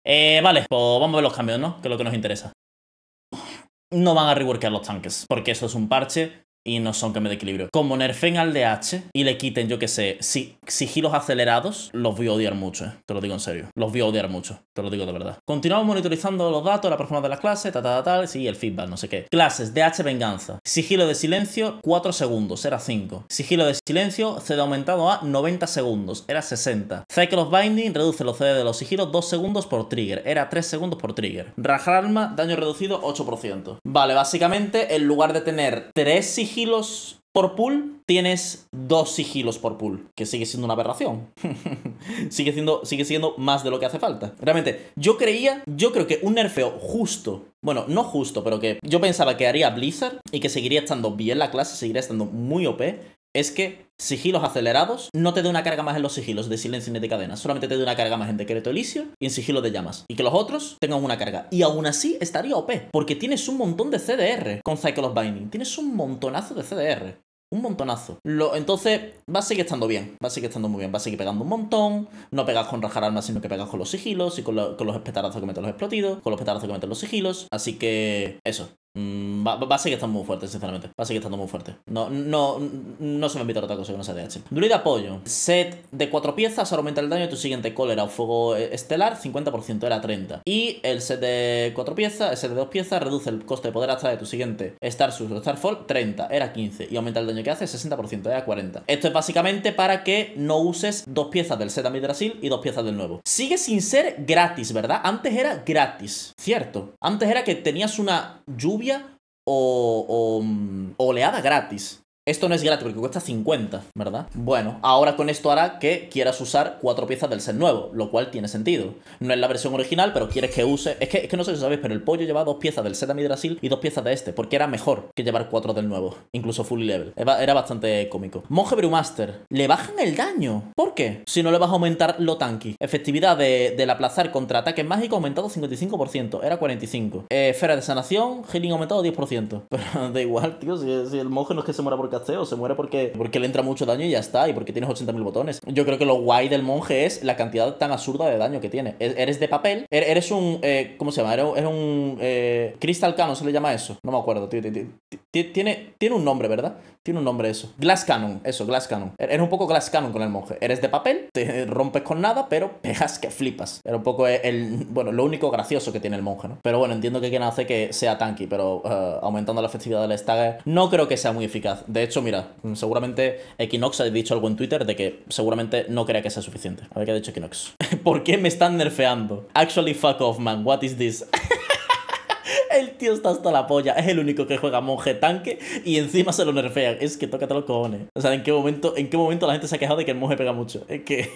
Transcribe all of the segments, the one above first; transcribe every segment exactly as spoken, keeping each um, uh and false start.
Eh, vale, pues vamos a ver los cambios, ¿no? Que es lo que nos interesa. No van a reworkear los tanques, porque eso es un parche y no son cambios de equilibrio. Como nerfen al D H y le quiten, yo que sé, si, sigilos acelerados, los voy a odiar mucho, eh. Te lo digo en serio. Los voy a odiar mucho, te lo digo de verdad. Continuamos monitorizando los datos, la performance de las clases, tal, tal, tal, sí, el feedback, no sé qué. Clases, D H venganza. Sigilo de silencio, cuatro segundos, era cinco. Sigilo de silencio, C D aumentado a noventa segundos, era sesenta. Cycle of Binding reduce los C D de los sigilos dos segundos por trigger, era tres segundos por trigger. Rajar arma, daño reducido ocho por ciento. Vale, básicamente, en lugar de tener tres sigilos por pool, tienes dos sigilos por pool, que sigue siendo una aberración. sigue, siendo, sigue siendo más de lo que hace falta. Realmente, yo creía, yo creo que un nerfeo justo, bueno, no justo, pero que yo pensaba que haría Blizzard y que seguiría estando bien la clase, seguiría estando muy O P, es que sigilos acelerados no te dé una carga más en los sigilos de silencio y de cadena, solamente te dé una carga más en decreto Elíseo y en sigilo de llamas, y que los otros tengan una carga, y aún así estaría O P, porque tienes un montón de C D R con Cycle of Binding, tienes un montonazo de C D R, un montonazo. Lo, entonces va a seguir estando bien, va a seguir estando muy bien, va a seguir pegando un montón, no pegas con rajar armas, sino que pegas con los sigilos y con, lo, con los espetarazos que meten los explotidos, con los espetarazos que meten los sigilos, así que eso. Va, va a seguir estando muy fuerte, sinceramente. Va a seguir estando muy fuerte. No, no, no se me invita a otra cosa que no sea D H. Druida de apoyo. Set de cuatro piezas, aumenta el daño de tu siguiente cólera o fuego estelar, cincuenta por ciento, era treinta. Y el set de cuatro piezas, el set de dos piezas, reduce el coste de poder astral de tu siguiente Starsus o Starfall, treinta, era quince. Y aumenta el daño que hace, sesenta por ciento, era cuarenta. Esto es básicamente para que no uses dos piezas del set Amidrasil y dos piezas del nuevo. Sigue sin ser gratis, ¿verdad? Antes era gratis, cierto. Antes era que tenías una lluvia O, o, o oleada gratis. Esto no es gratis porque cuesta cincuenta, ¿verdad? Bueno, ahora con esto hará que quieras usar cuatro piezas del set nuevo, lo cual tiene sentido. No es la versión original, pero quieres que use... Es que, es que no sé si sabéis, pero el pollo lleva dos piezas del set Amidrasil y dos piezas de este, porque era mejor que llevar cuatro del nuevo, incluso fully level. Era bastante cómico. Monje Brewmaster. Le bajan el daño. ¿Por qué? Si no le vas a aumentar lo tanky. Efectividad de, del aplazar contra ataques mágicos aumentado cincuenta y cinco por ciento, era cuarenta y cinco. Eh, esfera de sanación, healing aumentado diez por ciento. Pero da igual, tío, si, si el monje no es que se muera por o se muere porque, porque le entra mucho daño y ya está, y porque tienes ochenta mil botones. Yo creo que lo guay del monje es la cantidad tan absurda de daño que tiene. Eres de papel, eres un... Eh, ¿cómo se llama? Eres, eres un... Eh, Crystal Cannon, ¿se le llama eso? No me acuerdo, tío. Tiene, tiene un nombre, ¿verdad? Tiene un nombre eso. Glass Cannon, eso, Glass Cannon. Eres un poco Glass Cannon con el monje. Eres de papel, te rompes con nada, pero pegas que flipas. Era un poco el... Bueno, lo único gracioso que tiene el monje, ¿no? Pero bueno, entiendo que quieren hacer que sea tanky, pero uh, aumentando la efectividad del stagger no creo que sea muy eficaz. De hecho, mira, seguramente Equinox ha dicho algo en Twitter de que seguramente no crea que sea suficiente. A ver qué ha dicho Equinox. ¿Por qué me están nerfeando? Actually, fuck off, man. What is this? El tío está hasta la polla. Es el único que juega monje tanque y encima se lo nerfean. Es que tócate los cojones. O sea, ¿en qué momento, en qué momento la gente se ha quejado de que el monje pega mucho? Es que...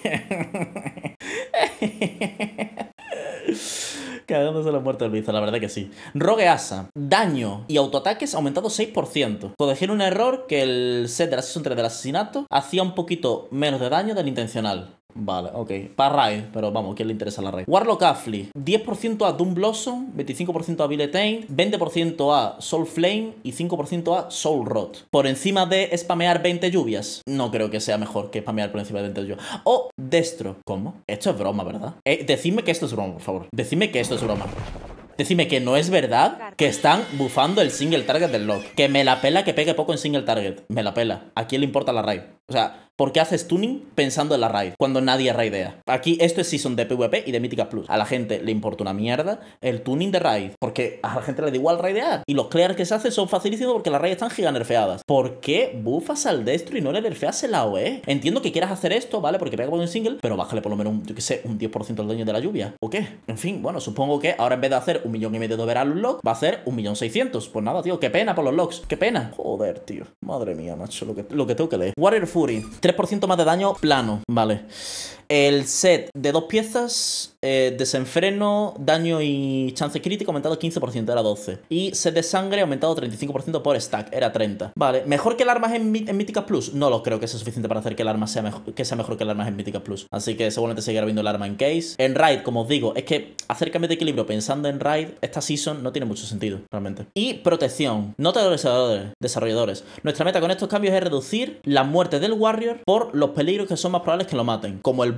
Cagándose la muerte del Blizzard, la verdad que sí. Rogue Asa. Daño y autoataques aumentado seis por ciento. Corregir un error que el set de la Season tres del asesinato hacía un poquito menos de daño del intencional. Vale, ok. Para Raid, pero vamos, ¿quién le interesa la Raid? Warlock Affli. diez por ciento a Doom Blossom, veinticinco por ciento a Villetain, veinte por ciento a Soul Flame y cinco por ciento a Soul Rot. Por encima de spamear veinte lluvias. No creo que sea mejor que spamear por encima de veinte lluvias. O Destro. ¿Cómo? Esto es broma, ¿verdad? Eh, decidme que esto es broma, por favor. Decidme que esto es broma. Decidme que no es verdad que están bufando el single target del lock. Que me la pela que pegue poco en single target. Me la pela. ¿A quién le importa la raid? O sea, ¿por qué haces tuning pensando en la raid cuando nadie raidea? Aquí esto es season de PvP y de Mythical Plus. A la gente le importa una mierda el tuning de raid, porque a la gente le da igual raidear. Y los clears que se hacen son facilísimos porque las raids están giga nerfeadas. ¿Por qué bufas al Destro y no le nerfeas el A O E? Entiendo que quieras hacer esto, ¿vale? Porque pega por un single, pero bájale por lo menos un, yo qué sé, un diez por ciento del daño de la lluvia. ¿O qué? En fin, bueno, supongo que ahora en vez de hacer un millón y medio de overall un lock, va a hacer un millón seiscientos. Pues nada, tío, qué pena por los locks. Qué pena. Joder, tío. Madre mía, macho, lo que, lo que tengo que leer. Warrior Fury. tres por ciento más de daño plano. Vale. El set de dos piezas, eh, desenfreno, daño y chance crítico aumentado quince por ciento, era doce. Y set de sangre aumentado treinta y cinco por ciento por stack, era treinta. Vale, ¿mejor que el arma en, en Mythical Plus? No lo creo que sea suficiente para hacer que el arma sea mejor que, sea mejor que el arma en Mythical Plus. Así que seguramente seguirá viendo el arma en case. En raid, como os digo, es que hacer cambios de equilibrio pensando en raid, esta season no tiene mucho sentido, realmente. Y protección. Nota de los desarrolladores, desarrolladores. Nuestra meta con estos cambios es reducir la muerte del warrior por los peligros que son más probables que lo maten, como el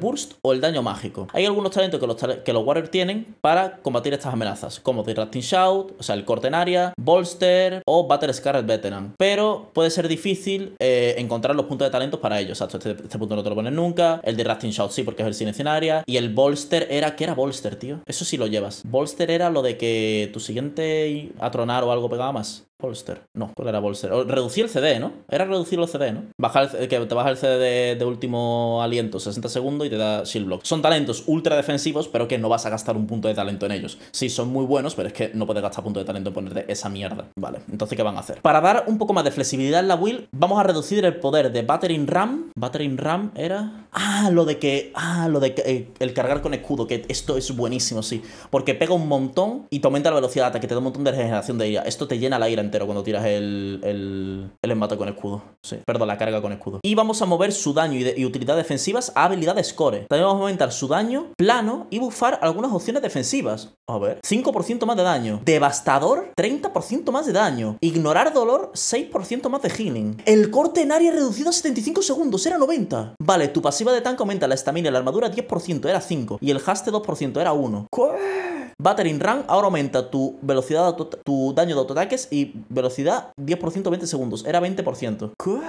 burst o el daño mágico. Hay algunos talentos que los, que los Warriors tienen para combatir estas amenazas, como Disrupting Shout, o sea, el corte en área, Bolster o Battle Scarred Veteran. Pero puede ser difícil eh, encontrar los puntos de talentos para ellos. O sea, este, este punto no te lo pones nunca. El Disrupting Shout sí, porque es el silencio en área. Y el Bolster era... ¿Qué era Bolster, tío? Eso sí lo llevas. Bolster era lo de que tu siguiente a tronar o algo pegaba más. Bolster. No, ¿cuál era Bolster? O reducir el C D, ¿no? Era reducir el C D, ¿no? Bajar el, que te baja el C D de, de último aliento sesenta segundos y te da Shield Block. Son talentos ultra defensivos, pero que no vas a gastar un punto de talento en ellos. Sí, son muy buenos, pero es que no puedes gastar punto de talento en ponerte esa mierda. Vale, entonces, ¿qué van a hacer? Para dar un poco más de flexibilidad en la build, vamos a reducir el poder de Battering Ram. Battering Ram era... Ah, lo de que... Ah, lo de que... Eh, el cargar con escudo, que esto es buenísimo, sí. Porque pega un montón y te aumenta la velocidad de ataque, te da un montón de regeneración de ira. Esto te llena la ira entero cuando tiras el, el, el embate con escudo. Sí, perdón, la carga con escudo. Y vamos a mover su daño y, de, y utilidad defensivas a habilidad de score. También vamos a aumentar su daño plano y buffar algunas opciones defensivas. A ver, cinco por ciento más de daño. Devastador, treinta por ciento más de daño. Ignorar dolor, seis por ciento más de healing. El corte en área reducido a setenta y cinco segundos, era noventa. Vale, tu pasiva de tanque aumenta la estamina y la armadura diez por ciento, era cinco. Y el haste dos por ciento, era uno. ¿Qué? Battering Ram ahora aumenta tu velocidad de auto, tu daño de autoataques y velocidad diez por ciento veinte segundos. Era veinte por ciento.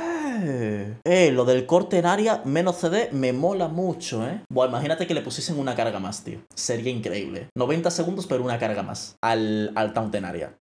¿Qué? Eh, lo del corte en área menos C D me mola mucho, ¿eh? Bueno, imagínate que le pusiesen una carga más, tío. Sería increíble. noventa segundos, pero una carga más al, al taunt en área.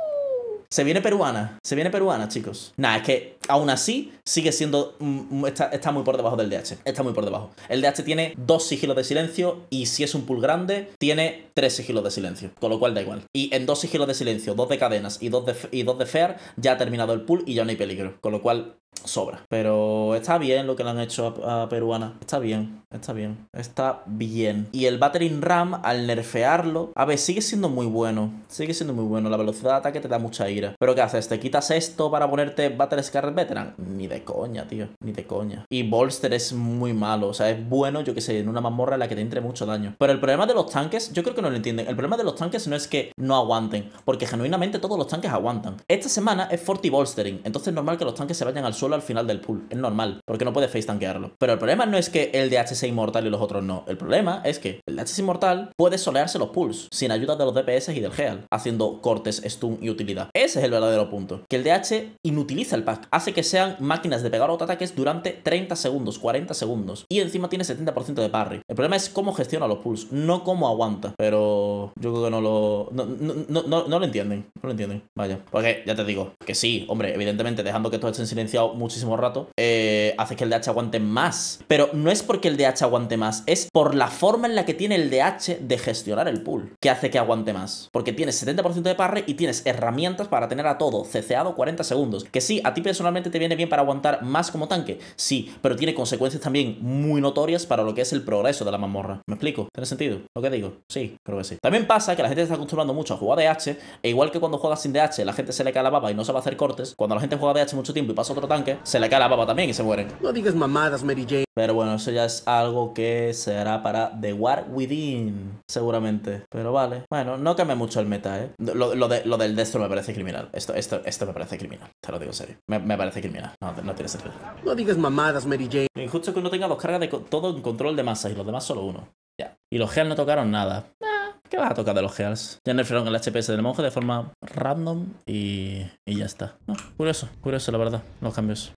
Se viene peruana, se viene peruana, chicos. Nah, es que aún así sigue siendo... Mm, está, está muy por debajo del D H. Está muy por debajo. El D H tiene dos sigilos de silencio y si es un pool grande, tiene tres sigilos de silencio. Con lo cual da igual. Y en dos sigilos de silencio, dos de cadenas y dos de, y dos de Fear, ya ha terminado el pool y ya no hay peligro. Con lo cual... sobra. Pero está bien lo que le han hecho a, a Peruana. Está bien, está bien. Está bien. Y el Battering Ram, al nerfearlo, a ver, sigue siendo muy bueno. Sigue siendo muy bueno. La velocidad de ataque te da mucha ira. Pero ¿qué haces? ¿Te quitas esto para ponerte Battle Scarred Veteran? Ni de coña, tío. Ni de coña. Y Bolster es muy malo. O sea, es bueno, yo que sé, en una mazmorra en la que te entre mucho daño. Pero el problema de los tanques, yo creo que no lo entienden. El problema de los tanques no es que no aguanten, porque genuinamente todos los tanques aguantan. Esta semana es forty bolstering. Entonces es normal que los tanques se vayan al suelo al final del pool. Es normal, porque no puedes face tanquearlo. Pero el problema no es que el D H sea inmortal y los otros no. El problema es que el D H es inmortal puede solearse los pools sin ayuda de los D P S y del Heal, haciendo cortes, stun y utilidad. Ese es el verdadero punto. Que el D H inutiliza el pack. Hace que sean máquinas de pegar autoataques durante treinta segundos, cuarenta segundos. Y encima tiene setenta por ciento de parry. El problema es cómo gestiona los pools, no cómo aguanta. Pero yo creo que no lo... No, no, no, no, no lo entienden. No lo entienden. Vaya. Porque ya te digo que sí, hombre, evidentemente dejando que todos estén silenciados muchísimo rato, eh, hace que el D H aguante más. Pero no es porque el D H aguante más, es por la forma en la que tiene el D H de gestionar el pool que hace que aguante más. Porque tienes setenta por ciento de parry y tienes herramientas para tener a todo ceceado cuarenta segundos. Que sí, a ti personalmente te viene bien para aguantar más como tanque, sí, pero tiene consecuencias también muy notorias para lo que es el progreso de la mazmorra. ¿Me explico? ¿Tiene sentido lo que digo? Sí, creo que sí. También pasa que la gente se está acostumbrando mucho a jugar D H, e igual que cuando juegas sin D H la gente se le cae la baba y no sabe hacer cortes, cuando la gente juega D H mucho tiempo y pasa otro tanque, se le cae la baba también y se mueren. No digas mamadas, Mary Jane. Pero bueno, eso ya es algo que se hará para The War Within, seguramente. Pero vale. Bueno, no cambia mucho el meta, ¿eh? Lo, lo, de, lo del destro me parece criminal. Esto, esto, esto me parece criminal. Te lo digo en serio. Me, me parece criminal. No, no tiene sentido. No digas mamadas, Mary Jane. Lo injusto es que uno tenga dos cargas de todo en control de masa y los demás solo uno. Ya. Y los Heals no tocaron nada. ¿Qué vas a tocar de los Heals? Ya nerfearon el H P S del monje de forma random y, y ya está. No, curioso, curioso la verdad, los cambios.